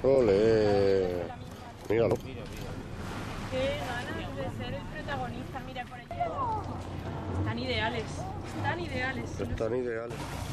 Ole. Míralo. Qué ganas de ser el protagonista, mira por allí. Están ideales, están ideales. Están ideales.